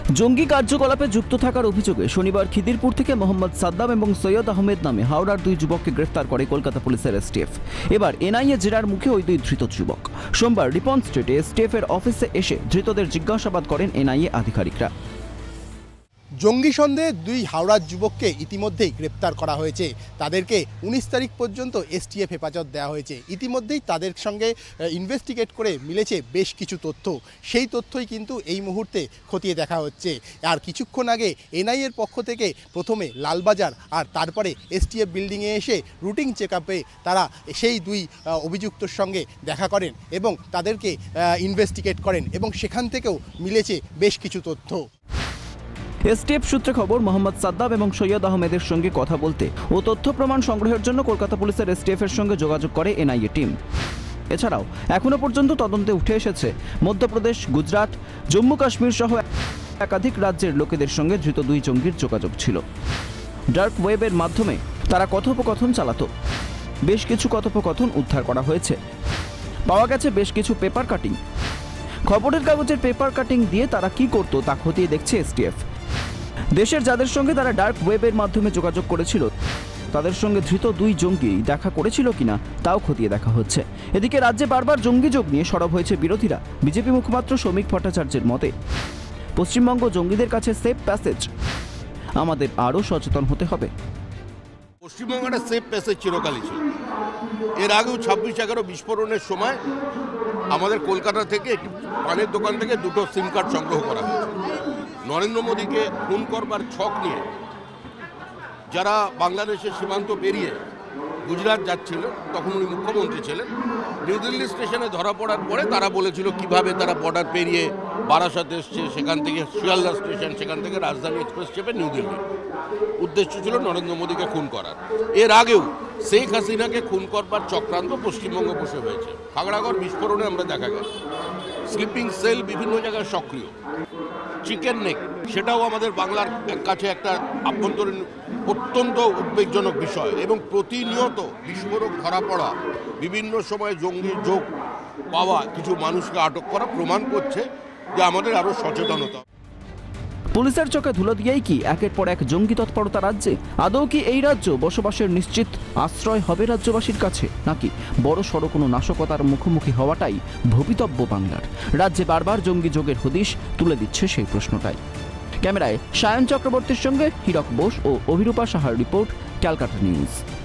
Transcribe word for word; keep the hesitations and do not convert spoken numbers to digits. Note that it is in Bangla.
জঙ্গি কার্যকলাপে যুক্ত থাকার অভিযোগে শনিবার খিদিরপুর থেকে মোহাম্মদ সাদ্দাম এবং সৈয়দ আহমেদ নামে হাওড়ার দুই যুবককে গ্রেফতার করে কলকাতা পুলিশের এসটিএফ। এবার এনআইএ জেরার মুখে ওই দুই ধৃত যুবক। সোমবার রিপন স্ট্রিটে এসটিএফের অফিসে এসে ধৃতদের জিজ্ঞাসাবাদ করেন এনআইএ আধিকারিকরা। জঙ্গি সন্দেহে দুই হাওড়ার যুবককে ইতিমধ্যেই গ্রেপ্তার করা হয়েছে। তাদেরকে উনিশ তারিখ পর্যন্ত এসটিএফ হেফাজত দেওয়া হয়েছে। ইতিমধ্যেই তাদের সঙ্গে ইনভেস্টিগেট করে মিলেছে বেশ কিছু তথ্য। সেই তথ্যই কিন্তু এই মুহূর্তে খতিয়ে দেখা হচ্ছে। আর কিছুক্ষণ আগে এনআইএর পক্ষ থেকে প্রথমে লালবাজার আর তারপরে এসটিএফ বিল্ডিংয়ে এসে রুটিন চেক আপে তারা সেই দুই অভিযুক্তর সঙ্গে দেখা করেন এবং তাদেরকে ইনভেস্টিগেট করেন এবং সেখান থেকেও মিলেছে বেশ কিছু তথ্য। এসটিএফ সূত্রে খবর, মোহাম্মদ সাদ্দাম এবং সৈয়দ আহমেদের সঙ্গে কথা বলতে ও তথ্য প্রমাণ সংগ্রহের জন্য কলকাতা পুলিশের এসটিএফ এর সঙ্গে যোগাযোগ করে এনআইএ টিম। এছাড়াও এখনো পর্যন্ত তদন্তে উঠে এসেছে মধ্যপ্রদেশ, গুজরাট, জম্মু কাশ্মীর সহ একাধিক রাজ্যের লোকেদের সঙ্গে ধৃত দুই জঙ্গির যোগাযোগ ছিল। ডার্ক ওয়েবের মাধ্যমে তারা কথোপকথন চালাতো। বেশ কিছু কথোপকথন উদ্ধার করা হয়েছে। পাওয়া গেছে বেশ কিছু পেপার কাটিং। খবরের কাগজের পেপার কাটিং দিয়ে তারা কি করতো তা খতিয়ে দেখছে এসটিএফ। দেশের যাদের সঙ্গে তারা ডার্ক ওয়েবের মাধ্যমে যোগাযোগ করেছিল তাদের সঙ্গে ধৃত দুই জঙ্গি দেখা করেছিল কিনা তাও খতিয়ে দেখা হচ্ছে। এদিকে রাজ্যে বারবার জঙ্গি যোগ নিয়ে সরব হয়েছে বিরোধীরা। বিজেপি মুখপাত্র শ্রমিক ভট্টাচার্যের মতে, পশ্চিমবঙ্গ জঙ্গিদের কাছে সেফ প্যাসেজ, আমাদের আরও সচেতন হতে হবে। পশ্চিমবঙ্গটা সেফ প্যাসেজ চিরকালই ছিল। এর আগেও ছাব্বিশ এগারো বিস্ফোরণের সময় আমাদের কলকাতা থেকে একটি পানের দোকান থেকে দুটো সিম কার্ড সংগ্রহ করা হয়েছে। নরেন্দ্র মোদীকে খুন করবার ছক নিয়ে যারা বাংলাদেশের সীমান্ত পেরিয়ে গুজরাট যাচ্ছিল, তখন উনি মুখ্যমন্ত্রী ছিলেন, নিউ দিল্লি স্টেশনে ধরা পড়ার পরে তারা বলেছিল কিভাবে তারা বর্ডার পেরিয়ে বারাসাত এসছে, সেখান থেকে শিয়ালদা স্টেশন, সেখান থেকে রাজধানী এক্সপ্রেস চেপে নিউ দিল্লি। উদ্দেশ্য ছিল নরেন্দ্র মোদীকে খুন করার। এর আগেও শেখ হাসিনাকে খুন করবার চক্রান্ত পশ্চিমবঙ্গ বসে হয়েছে। খাগড়াগড় বিস্ফোরণে আমরা দেখা গেছে স্লিপিং সেল বিভিন্ন জায়গায় সক্রিয়। চিকেন নেক, সেটাও আমাদের বাংলার কাছে একটা আভ্যন্তরীণ অত্যন্ত উদ্বেগজনক বিষয় এবং প্রতিনিয়ত বিস্ফোরক ধরা পড়া, বিভিন্ন সময় জঙ্গি যোগ পাওয়া কিছু মানুষকে আটক করা প্রমাণ করছে যে আমাদের আরও সচেতনতা। পুলিশের চোখে ধুলো দিয়েই কি একের পর এক জঙ্গি তৎপরতা রাজ্যে? আদৌ কি এই রাজ্য বসবাসের নিশ্চিত আশ্রয় হবে রাজ্যবাসীর কাছে, নাকি বড় সড়ো কোনো নাশকতার মুখোমুখি হওয়াটাই ভবিতব্য বাংলার? রাজ্যে বারবার জঙ্গি যোগের হদিশ তুলে দিচ্ছে সেই প্রশ্নটাই। ক্যামেরায় সায়ন চক্রবর্তীর সঙ্গে হীরক বোস ও অভিরূপা সাহার রিপোর্ট, ক্যালকাটা নিউজ।